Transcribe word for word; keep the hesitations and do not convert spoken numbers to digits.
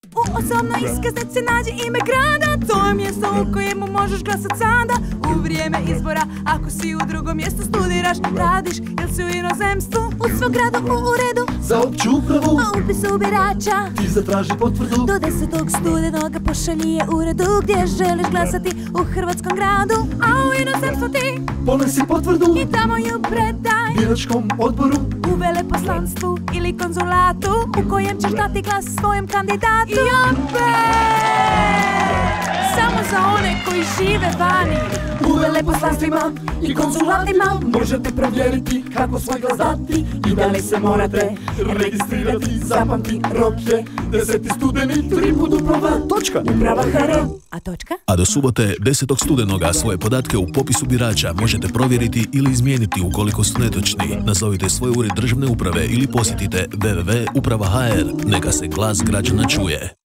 U osobnoj iskaznici nađi ime grada. To je mjesto u kojemu možeš glasat sada. U vrijeme izbora, ako si u drugom mjestu studiraš, radiš ili si u inozemstvu, u svom gradu u uredu za opću upravu, a upisu birača ti zatraži potvrdu. Do desetog studenoga pošalji je uredu gdje želiš glasati u hrvatskom gradu. A u inozemstvu ti ponesi potvrdu i tamo ju predaj biračkom odboru u veleposlanstvu ili konzulatu u kojem ćeš dati glas svojem kandidatu. I opet, samo za one koji žive vani. U veleposlanstvima i konzulatima možete provjeriti kako svoj glas dati i da li se morate registrirati. Zapamti, rok je deseti studeni, tri put uprava, točka, uprava H R. A točka? A do subote desetog studenoga svoje podatke u popisu birača možete provjeriti ili izmijeniti ukoliko su netočni. Nazovite svoj ured državne uprave ili posjetite w w w tačka uprava tačka h r. Neka se glas građana čuje.